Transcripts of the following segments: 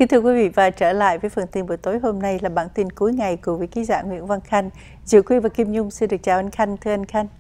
Kính thưa quý vị, và trở lại với phần tin buổi tối hôm nay là bản tin cuối ngày của vị ký giả Nguyễn Văn Khanh. Diệu Quy và Kim Nhung xin được chào anh Khanh. Thưa anh Khanh.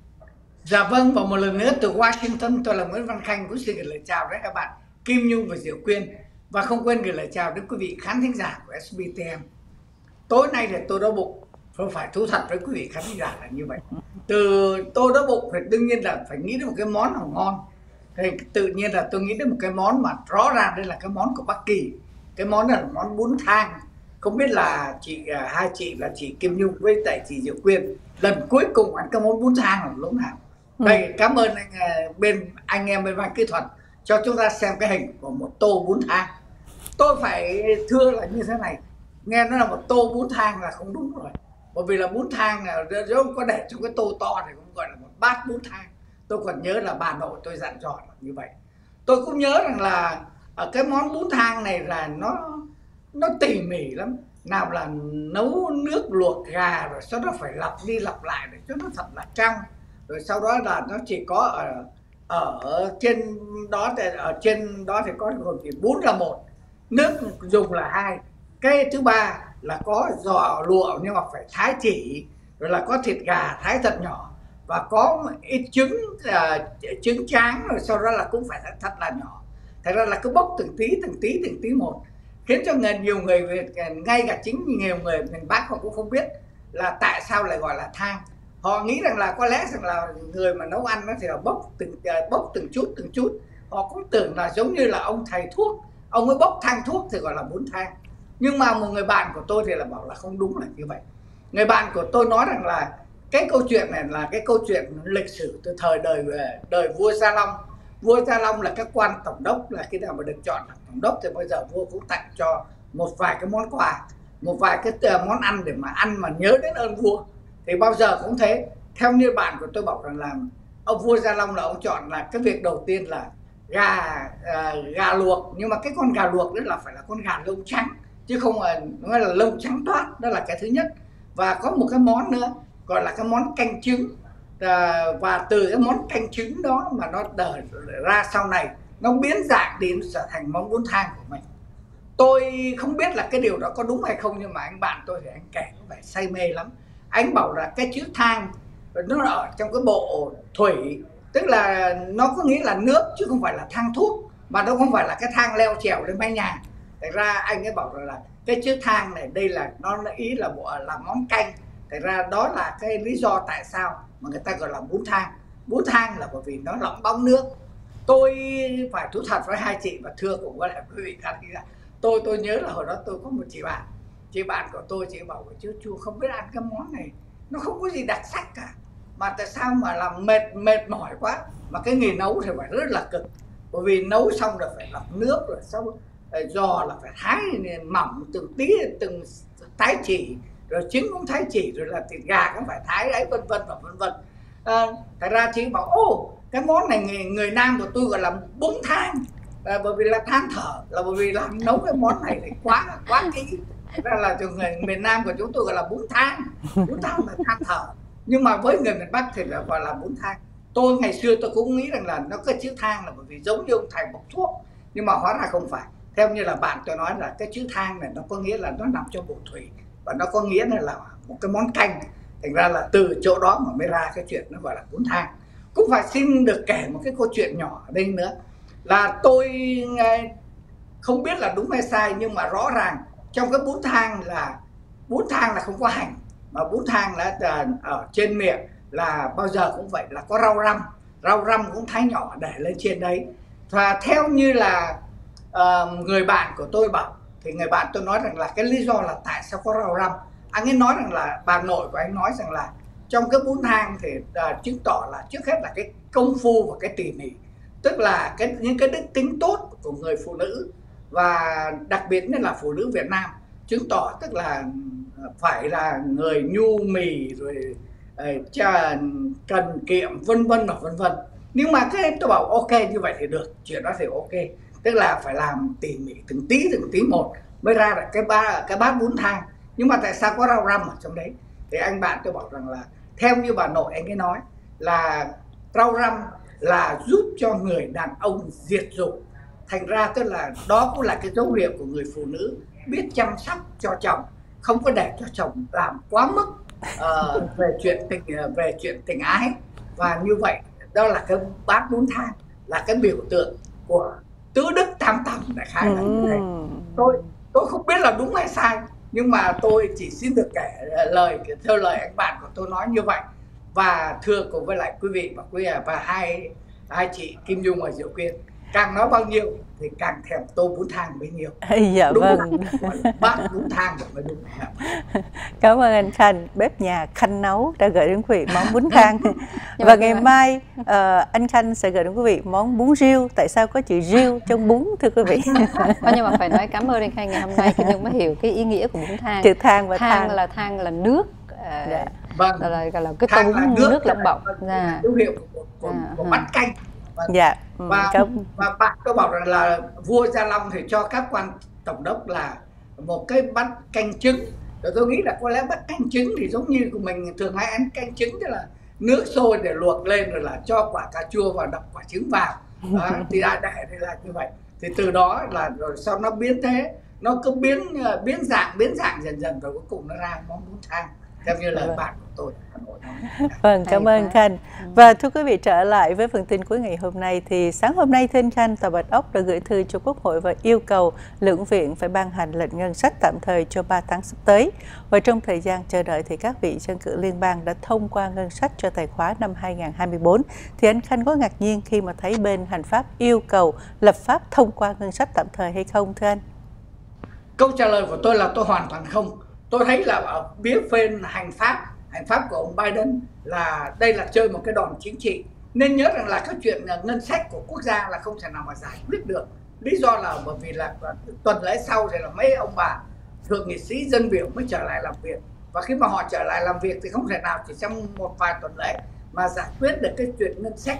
Dạ vâng, và một lần nữa từ Washington, tôi là Nguyễn Văn Khanh cũng xin gửi lời chào đến các bạn Kim Nhung và Diệu Quyên. Và không quên gửi lời chào đến quý vị khán thính giả của SBTM. Tối nay thì tôi đói bụng, không phải thú thật với quý vị khán thính giả là như vậy. Từ tôi đói bụng thì đương nhiên là phải nghĩ đến một cái món nào ngon. Thì tự nhiên là tôi nghĩ đến một cái món mà rõ ràng đây là cái món của Bắc Kỳ. Cái món này là món bún thang. Không biết là hai chị là chị Kim Nhung với tại chị Diệu Quyên lần cuối cùng ăn cái món bún thang là lúc nào? Đây, cảm ơn anh em bên ban kỹ thuật cho chúng ta xem cái hình của một tô bún thang. Tôi phải thưa là như thế này, nghe nó là một tô bún thang là không đúng rồi. Bởi vì là bún thang nếu không có để trong cái tô to thì cũng gọi là một bát bún thang. Tôi còn nhớ là bà nội tôi dặn dò là như vậy. Tôi cũng nhớ rằng là cái món bún thang này là nó tỉ mỉ lắm. Nào là nấu nước luộc gà rồi sau đó phải lặp đi lặp lại để cho nó thật là trong. Rồi sau đó là nó chỉ có ở trên đó thì có gồm chỉ bún là một, nước dùng là hai, cái thứ ba là có giò lụa nhưng mà phải thái chỉ, rồi là có thịt gà thái thật nhỏ và có ít trứng tráng, rồi sau đó là cũng phải thật là nhỏ. Thật ra là cứ bốc từng tí một, khiến cho nhiều người ngay cả chính nhiều người miền Bắc họ cũng không biết là tại sao lại gọi là thang. Họ nghĩ rằng là có lẽ rằng là người mà nấu ăn nó thì là bốc từng chút. Họ cũng tưởng là giống như là ông thầy thuốc, ông ấy bốc thang thuốc thì gọi là bún thang. Nhưng mà một người bạn của tôi thì là bảo là không đúng là như vậy. Người bạn của tôi nói rằng là cái câu chuyện này là cái câu chuyện lịch sử từ thời đời vua Gia Long. Vua Gia Long là các quan tổng đốc, là khi nào mà được chọn làm tổng đốc thì bây giờ vua cũng tặng cho một vài cái món quà, một vài cái món ăn để mà ăn mà nhớ đến ơn vua. Thì bao giờ cũng thế, theo như bạn của tôi bảo rằng là ông vua Gia Long là ông chọn là cái việc đầu tiên là gà luộc, nhưng mà cái con gà luộc đó là phải là con gà lông trắng chứ không nói là lông trắng toát, đó là cái thứ nhất. Và có một cái món nữa gọi là cái món canh trứng, và từ cái món canh trứng đó mà nó đợi ra sau này nó biến dạng đến trở thành món bún thang của mình. Tôi không biết là cái điều đó có đúng hay không, nhưng mà anh bạn tôi thì anh kể có vẻ say mê lắm. Anh bảo là cái chữ thang nó ở trong cái bộ thủy, tức là nó có nghĩa là nước chứ không phải là thang thuốc, mà nó không phải là cái thang leo trèo lên mái nhà. Thật ra anh ấy bảo là cái chữ thang này đây là nó ý là là món canh. Thật ra đó là cái lý do tại sao mà người ta gọi là bún thang. Bún thang là bởi vì nó lỏng bóng nước. Tôi phải thú thật với hai chị và thưa cùng với lại quý vị khán giả, tôi nhớ là hồi đó tôi có một chị bạn của tôi, chị bảo chứ chú không biết ăn cái món này, nó không có gì đặc sắc cả, mà tại sao mà làm mệt mỏi quá, mà cái nghề nấu thì phải rất là cực, bởi vì nấu xong rồi phải lọc nước, rồi sau giò là phải thái mỏng từng thái chỉ, rồi trứng cũng thái chỉ, rồi là thịt gà cũng phải thái ấy, vân vân. Thật ra chị bảo cái món này người Nam của tôi gọi là bún thang, bởi vì là than thở, là bởi vì làm nấu cái món này thì quá kỹ. Ra là người miền Nam của chúng tôi gọi là bún thang là than thở, nhưng mà với người miền Bắc thì là gọi là bún thang. Tôi ngày xưa tôi cũng nghĩ rằng là nó cái chữ thang là bởi vì giống như ông thầy bốc thuốc, nhưng mà hóa ra không phải. Theo như là bạn tôi nói là cái chữ thang này nó có nghĩa là nó nằm trong bộ thủy, và nó có nghĩa là một cái món canh. Thành ra là từ chỗ đó mà mới ra cái chuyện nó gọi là bún thang. Cũng phải xin được kể một cái câu chuyện nhỏ ở đây nữa, là tôi không biết là đúng hay sai, nhưng mà rõ ràng trong cái bún thang là không có hành, mà bún thang là ở trên miệng là bao giờ cũng vậy, là có rau răm cũng thái nhỏ để lên trên đấy. Và theo như là người bạn của tôi bảo, thì người bạn tôi nói rằng là cái lý do là tại sao có rau răm, anh ấy nói rằng là bà nội của anh nói rằng là trong cái bún thang thì chứng tỏ là trước hết là cái công phu và cái tỉ mỉ, tức là những cái đức tính tốt của người phụ nữ, và đặc biệt nhất là phụ nữ Việt Nam, chứng tỏ tức là phải là người nhu mì, rồi cần kiệm, vân vân. Nhưng mà cái tôi bảo ok như vậy thì được, chuyện đó thì ok, tức là phải làm tỉ mỉ từng tí một mới ra được cái bát bún thang. Nhưng mà tại sao có rau răm ở trong đấy? Thì anh bạn tôi bảo rằng là theo như bà nội anh ấy nói là rau răm là giúp cho người đàn ông diệt dục, Thành ra tức là đó cũng là cái dấu hiệu của người phụ nữ biết chăm sóc cho chồng, không có để cho chồng làm quá mức về chuyện tình ái. Và như vậy đó là cái bát bún thang, là cái biểu tượng của tứ đức tam tầm, đại khái là như thế. Tôi không biết là đúng hay sai, nhưng mà tôi chỉ xin được kể theo lời anh bạn của tôi nói như vậy. Và thưa cùng với lại quý vị và hai chị Kim Nhung và Diệu Quyên, càng nói bao nhiêu thì càng thèm tô bún thang bấy nhiêu. Dạ đúng vâng. Bát bún thang rồi mới đúng. Cảm ơn anh Khanh, bếp nhà Khanh Nấu đã gửi đến quý vị món bún thang. Và ngày mai anh Khanh sẽ gửi đến quý vị món bún riêu. Tại sao có chữ riêu trong bún thưa quý vị? Nhưng mà phải nói cảm ơn anh Khanh, ngày hôm nay Kim Nhung mới hiểu cái ý nghĩa của bún thang. Chữ thang và thang là nước. Dạ. Vâng. là cái tô bún nước lẫn bọng. Dấu hiệu của bát canh. Dạ. Và bạn có bảo rằng là vua Gia Long thì cho các quan tổng đốc là một cái bát canh trứng. Rồi tôi nghĩ là có lẽ bát canh trứng thì giống như của mình thường hay ăn canh trứng, tức là nước sôi để luộc lên rồi là cho quả cà chua và đập quả trứng vào. Thì đại thì là như vậy. Thì từ đó là rồi sau nó biến thế, nó cứ biến dạng dần dần rồi cuối cùng nó ra món bún thang theo như lời bạn của tôi. Vâng, cảm ơn Khanh. Và thưa quý vị, trở lại với phần tin cuối ngày hôm nay thì sáng hôm nay Thưa Khanh, Tòa Bạch Ốc đã gửi thư cho Quốc hội và yêu cầu Lưỡng viện phải ban hành lệnh ngân sách tạm thời cho 3 tháng sắp tới. Và trong thời gian chờ đợi thì các vị dân cử liên bang đã thông qua ngân sách cho tài khóa năm 2024. Thì anh Khanh có ngạc nhiên khi mà thấy bên hành pháp yêu cầu lập pháp thông qua ngân sách tạm thời hay không thưa anh? Câu trả lời của tôi là tôi hoàn toàn không. Tôi thấy là ở phía bên hành pháp của ông Biden là đây là chơi một cái đòn chính trị. Nên nhớ rằng là cái chuyện ngân sách của quốc gia là không thể nào mà giải quyết được. Lý do là bởi vì là tuần lễ sau thì là mấy ông bà thượng nghị sĩ dân biểu mới trở lại làm việc. Và khi mà họ trở lại làm việc thì không thể nào chỉ trong một vài tuần lễ mà giải quyết được cái chuyện ngân sách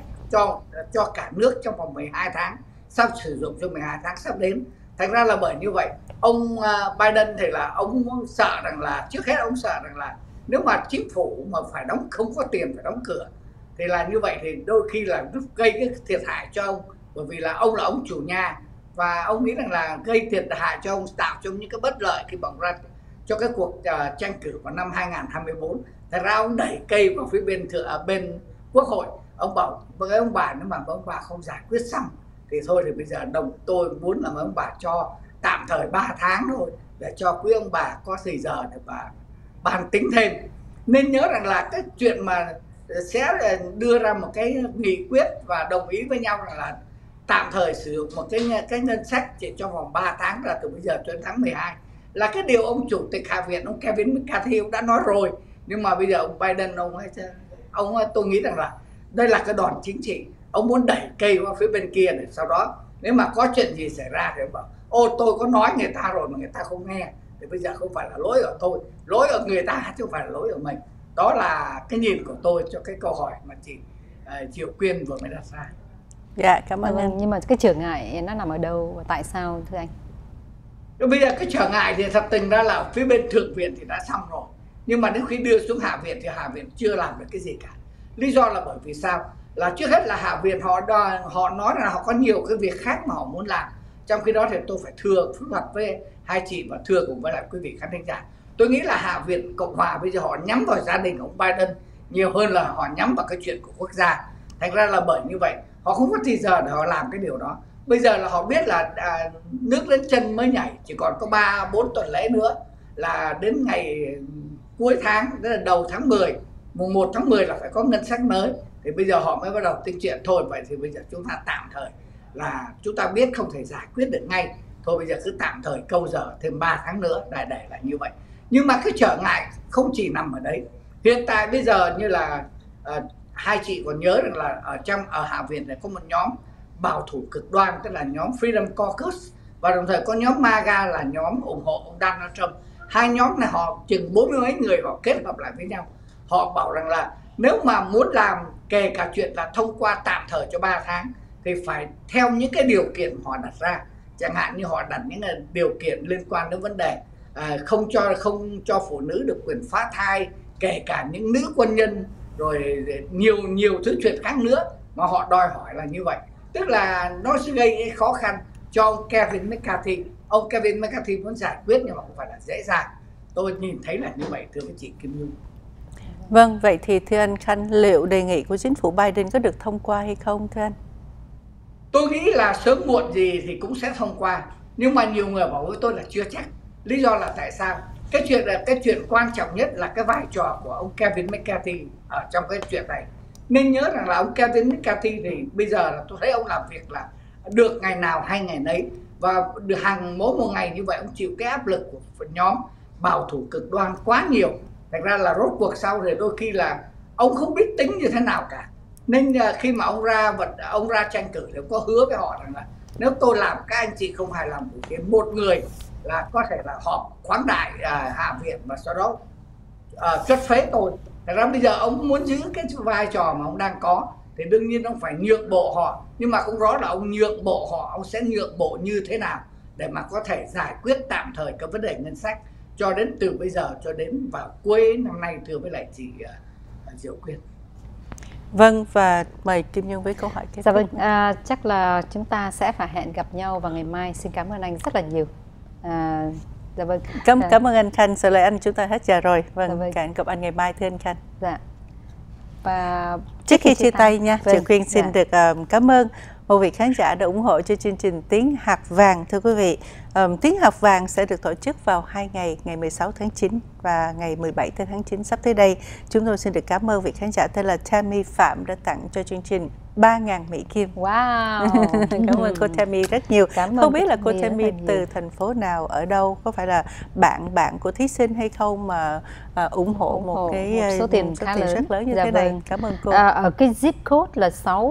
cho cả nước trong vòng 12 tháng sắp sử dụng cho 12 tháng sắp đến. Thành ra là bởi như vậy, ông Biden thì là ông sợ rằng là, trước hết ông sợ rằng là nếu mà chính phủ mà phải không có tiền phải đóng cửa thì là như vậy thì đôi khi là gây cái thiệt hại cho ông, bởi vì là ông chủ nhà và ông nghĩ rằng là gây thiệt hại cho ông, tạo cho ông những cái bất lợi khi bỏng ra cho cái cuộc tranh cử vào năm 2024. Thật ra ông đẩy cây vào phía bên quốc hội, ông bảo với ông bà nếu mà ông bà không giải quyết xong thì thôi thì bây giờ tôi muốn là ông bà cho tạm thời 3 tháng thôi để cho quý ông bà có thời giờ để bà bàn tính thêm. Nên nhớ rằng là cái chuyện mà sẽ đưa ra một cái nghị quyết và đồng ý với nhau rằng là tạm thời sử dụng một cái ngân sách chỉ trong vòng 3 tháng là từ bây giờ cho đến tháng 12 là cái điều ông chủ tịch Hạ viện ông Kevin McCarthy ông đã nói rồi. Nhưng mà bây giờ ông Biden ông tôi nghĩ rằng là đây là cái đòn chính trị, ông muốn đẩy cây qua phía bên kia để sau đó nếu mà có chuyện gì xảy ra thì ông bảo ô tôi có nói người ta rồi mà người ta không nghe thì bây giờ không phải là lỗi ở tôi, lỗi ở người ta chứ không phải là lỗi ở mình. Đó là cái nhìn của tôi cho cái câu hỏi mà chị Diệu Quyên vừa mới đặt ra. Dạ, cảm ơn anh. Nhưng mà cái trở ngại nó nằm ở đâu và tại sao thưa anh? Bây giờ cái trở ngại thì thật tình ra là phía bên thượng viện thì đã xong rồi, nhưng mà đến khi đưa xuống hạ viện thì hạ viện chưa làm được cái gì cả. Lý do là bởi vì sao? Là trước hết là hạ viện họ nói là họ có nhiều cái việc khác mà họ muốn làm. Trong khi đó thì tôi phải thưa phức thuật với hai chị và thưa cùng với lại quý vị khán thính giả, tôi nghĩ là hạ viện Cộng hòa bây giờ họ nhắm vào gia đình ông Biden nhiều hơn là họ nhắm vào cái chuyện của quốc gia. Thành ra là bởi như vậy họ không có thời giờ để họ làm cái điều đó. Bây giờ là họ biết là nước đến chân mới nhảy, chỉ còn có 3-4 tuần lễ nữa là đến ngày cuối tháng, tức là đầu tháng 10, mùng 1 tháng 10 là phải có ngân sách mới. Thì bây giờ họ mới bắt đầu tính chuyện thôi, vậy thì bây giờ chúng ta tạm thời là chúng ta biết không thể giải quyết được ngay, thôi bây giờ cứ tạm thời câu giờ thêm 3 tháng nữa, đại để là như vậy. Nhưng mà cái trở ngại không chỉ nằm ở đấy. Hiện tại bây giờ như là hai chị còn nhớ rằng là ở Hạ viện này có một nhóm bảo thủ cực đoan, tức là nhóm Freedom Caucus, và đồng thời có nhóm MAGA là nhóm ủng hộ ông Donald Trump. Hai nhóm này họ chừng 40 mấy người họ kết hợp lại với nhau. Họ bảo rằng là nếu mà muốn làm kể cả chuyện là thông qua tạm thời cho 3 tháng thì phải theo những cái điều kiện họ đặt ra. Chẳng hạn như họ đặt những điều kiện liên quan đến vấn đề không cho phụ nữ được quyền phá thai, kể cả những nữ quân nhân, rồi nhiều thứ chuyện khác nữa mà họ đòi hỏi là như vậy. Tức là nó sẽ gây khó khăn cho ông Kevin McCarthy. Ông Kevin McCarthy muốn giải quyết nhưng mà không phải là dễ dàng. Tôi nhìn thấy là như vậy thưa với chị Kim Nhung. Vâng, vậy thì thưa anh Khanh, liệu đề nghị của chính phủ Biden có được thông qua hay không thưa anh? Tôi nghĩ là sớm muộn gì thì cũng sẽ thông qua, nhưng mà nhiều người bảo với tôi là chưa chắc. Lý do là tại sao? Cái chuyện quan trọng nhất là cái vai trò của ông Kevin McCarthy ở trong cái chuyện này. Nên nhớ rằng là ông Kevin McCarthy thì bây giờ là tôi thấy ông làm việc là được ngày nào hay ngày nấy, và mỗi một ngày như vậy ông chịu cái áp lực của nhóm bảo thủ cực đoan quá nhiều. Thành ra là rốt cuộc sau thì đôi khi là ông không biết tính như thế nào cả. Nên khi mà ông ra tranh cử thì có hứa với họ rằng là nếu tôi làm các anh chị không hài lòng thì một người là có thể là họp khoáng đại Hạ viện và sau đó chất phế tôi. Thật ra bây giờ ông muốn giữ cái vai trò mà ông đang có thì đương nhiên ông phải nhượng bộ họ, nhưng mà không rõ là ông nhượng bộ họ, ông sẽ nhượng bộ như thế nào để mà có thể giải quyết tạm thời cái vấn đề ngân sách cho đến từ bây giờ cho đến vào cuối năm nay, thưa với lại chị Diệu Quyên. Vâng, và mời Kim Nhung với câu hỏi kế tiếp. Dạ vâng, chắc là chúng ta sẽ phải hẹn gặp nhau vào ngày mai. Xin cảm ơn anh rất là nhiều. Dạ vâng. Cảm ơn anh Khanh, sợ lời anh chúng ta hết giờ rồi. Vâng, dạ vâng. hẹn gặp anh ngày mai thưa anh Khanh. Dạ. Và trước khi chia tay nha, vâng, chị Quyên xin được cảm ơn một vị khán giả đã ủng hộ cho chương trình Tiếng Hạt Vàng. Thưa quý vị, Tiếng Hạt Vàng sẽ được tổ chức vào 2 ngày, ngày 16 tháng 9 và ngày 17 tháng 9 sắp tới đây. Chúng tôi xin được cảm ơn vị khán giả tên là Tammy Phạm đã tặng cho chương trình 3.000 Mỹ Kim. Wow. Cảm ơn cô Tammy rất nhiều. Không biết là cô Tammy từ thành phố nào, ở đâu, có phải là bạn của thí sinh hay không mà ủng hộ một số tiền khá lớn, rất lớn như thế này. Cảm ơn cô. Ở cái zip code là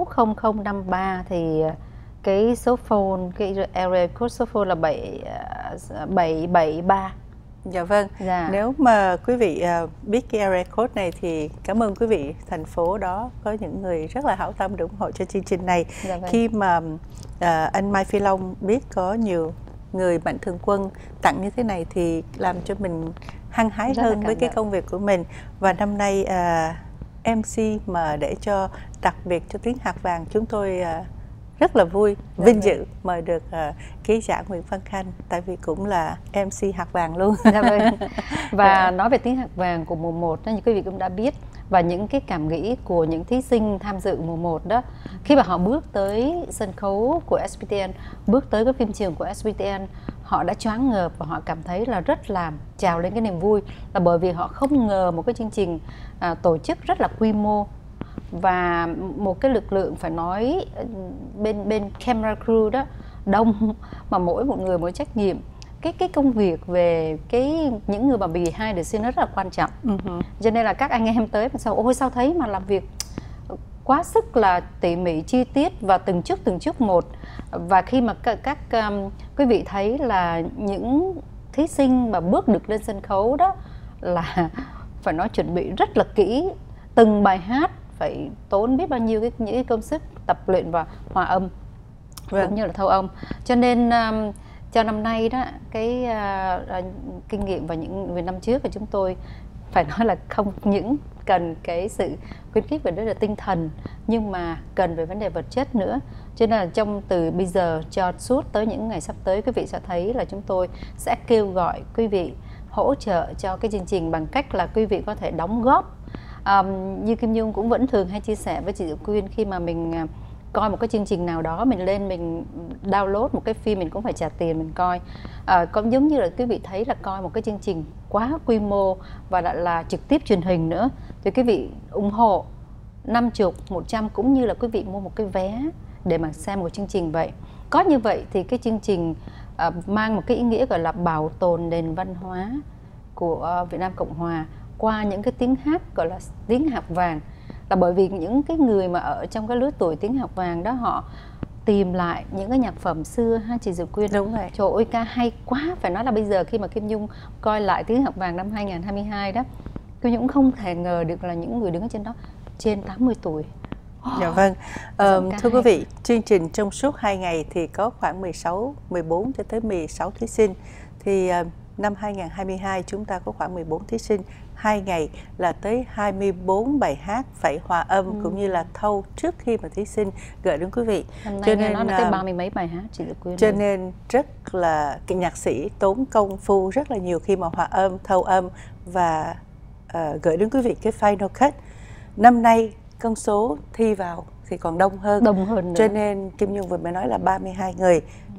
60053 thì cái số phone, cái area code số phone là 773. Dạ vâng. Dạ. Nếu mà quý vị biết cái area code này thì cảm ơn quý vị thành phố đó, có những người rất là hảo tâm để ủng hộ cho chương trình này. Dạ vâng. Khi mà anh Mai Phi Long biết có nhiều người mạnh thường quân tặng như thế này thì làm cho mình hăng hái hơn với cái công việc của mình. Và năm nay MC mà để cho đặc biệt cho Tiếng Hạt Vàng, chúng tôi rất là vui, vinh dự mời được ký giả Nguyễn Văn Khanh, tại vì cũng là MC Hạt Vàng luôn. Dạ vâng. Và nói về Tiếng Hạt Vàng của mùa 1 đó, như quý vị cũng đã biết, và những cái cảm nghĩ của những thí sinh tham dự mùa 1 đó, khi mà họ bước tới sân khấu của SBTN, bước tới cái phim trường của SBTN, họ đã choáng ngợp và họ cảm thấy là rất là trào lên cái niềm vui, là bởi vì họ không ngờ một cái chương trình tổ chức rất là quy mô và một cái lực lượng phải nói bên camera crew đó đông, mà mỗi một người mỗi trách nhiệm. Cái công việc về những người mà behind the scene rất là quan trọng. Cho nên là các anh em tới mà sao thấy mà làm việc quá sức là tỉ mỉ chi tiết và từng chút một. Và khi mà các quý vị thấy là những thí sinh mà bước được lên sân khấu đó là phải nói chuẩn bị rất là kỹ, từng bài hát phải tốn biết bao nhiêu những cái công sức tập luyện và hòa âm cũng như là thâu âm. Cho nên cho năm nay đó cái kinh nghiệm và những năm trước của chúng tôi phải nói là không những cần cái sự khuyến khích về đó là tinh thần, nhưng mà cần về vấn đề vật chất nữa. Cho nên là từ bây giờ cho suốt tới những ngày sắp tới, quý vị sẽ thấy là chúng tôi sẽ kêu gọi quý vị hỗ trợ cho cái chương trình bằng cách là quý vị có thể đóng góp. Như Kim Nhung cũng vẫn thường hay chia sẻ với chị Diệu Quyên, khi mà mình coi một cái chương trình nào đó, mình lên mình download một cái phim, mình cũng phải trả tiền mình coi. Cũng giống như là quý vị thấy là coi một cái chương trình quá quy mô và lại là trực tiếp truyền hình nữa, thì quý vị ủng hộ 50, 100 cũng như là quý vị mua một cái vé để mà xem một chương trình vậy. Có như vậy thì cái chương trình mang một cái ý nghĩa gọi là bảo tồn nền văn hóa của Việt Nam Cộng Hòa qua những cái tiếng hát gọi là tiếng hạt vàng. Là bởi vì những cái người mà ở trong cái lứa tuổi tiếng hạt vàng đó, họ tìm lại những cái nhạc phẩm xưa ha chị Diệu Quyên. Đúng rồi. Trời ơi, ca hay quá. Phải nói là bây giờ khi mà Kim Nhung coi lại tiếng hạt vàng năm 2022 đó, Kim Nhung cũng không thể ngờ được là những người đứng ở trên đó trên 80 tuổi. Dạ vâng. Thưa quý vị, chương trình trong suốt 2 ngày thì có khoảng 14 cho tới 16 thí sinh. Thì năm 2022 chúng ta có khoảng 14 thí sinh, 2 ngày là tới 24 bài hát phải hòa âm cũng như là thâu trước khi mà thí sinh gửi đến quý vị. Cho nên nó tới 30 mấy bài hát chị Diệu Quyên. Cho nên rất là cái nhạc sĩ tốn công phu rất là nhiều khi mà hòa âm, thâu âm và gửi đến quý vị cái final cut. Năm nay con số thi vào thì còn đông hơn nữa. Cho nên Kim Nhung vừa mới nói là 32 người.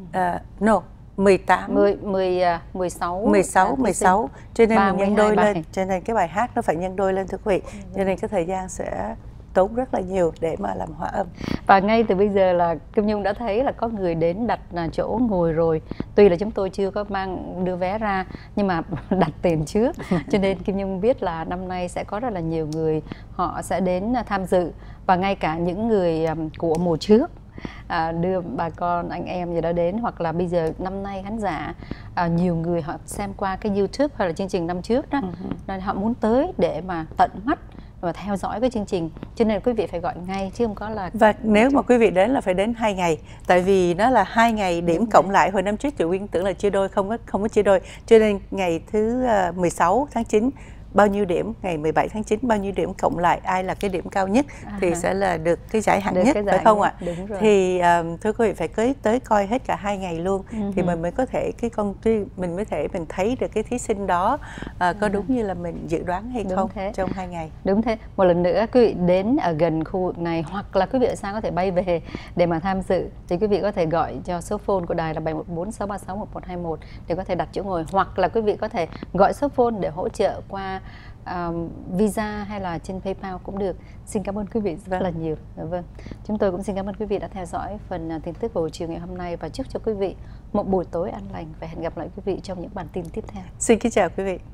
16 cho nên mình nhân đôi lên, cho nên cái bài hát nó phải nhân đôi lên thưa quý vị. Cho nên cái thời gian sẽ tốn rất là nhiều để mà làm hòa âm. Và ngay từ bây giờ là Kim Nhung đã thấy là có người đến đặt chỗ ngồi rồi. Tuy là chúng tôi chưa có đưa vé ra nhưng mà đặt tiền trước. Cho nên Kim Nhung biết là năm nay sẽ có rất là nhiều người họ sẽ đến tham dự. Và ngay cả những người của mùa trước đưa bà con anh em gì đó đến, hoặc là bây giờ năm nay khán giả nhiều người họ xem qua cái YouTube hay là chương trình năm trước đó, nên họ muốn tới để mà tận mắt và theo dõi cái chương trình, cho nên quý vị phải gọi ngay chứ không có là. Và nếu mà quý vị đến là phải đến 2 ngày, tại vì nó là 2 ngày điểm cộng lại. Hồi năm trước Diệu Quyên tưởng là chia đôi, không có chia đôi, cho nên ngày thứ 16 tháng 9 bao nhiêu điểm, ngày 17 tháng 9 bao nhiêu điểm cộng lại, ai là cái điểm cao nhất thì sẽ là được cái giải hạng nhất, phải không ạ? Thì thưa quý vị phải tới coi hết cả 2 ngày luôn thì mình mới có thể mình thấy được cái thí sinh đó có đúng như là mình dự đoán hay không trong 2 ngày. Đúng thế. Một lần nữa quý vị đến ở gần khu vực này hoặc là quý vị ở xa có thể bay về để mà tham dự thì quý vị có thể gọi cho số phone của đài là 714 636 1121 để có thể đặt chỗ ngồi, hoặc là quý vị có thể gọi số phone để hỗ trợ qua Visa hay là trên PayPal cũng được. Xin cảm ơn quý vị rất là nhiều. Vâng, chúng tôi cũng xin cảm ơn quý vị đã theo dõi phần tin tức buổi chiều ngày hôm nay và chúc cho quý vị một buổi tối an lành và hẹn gặp lại quý vị trong những bản tin tiếp theo. Xin kính chào quý vị.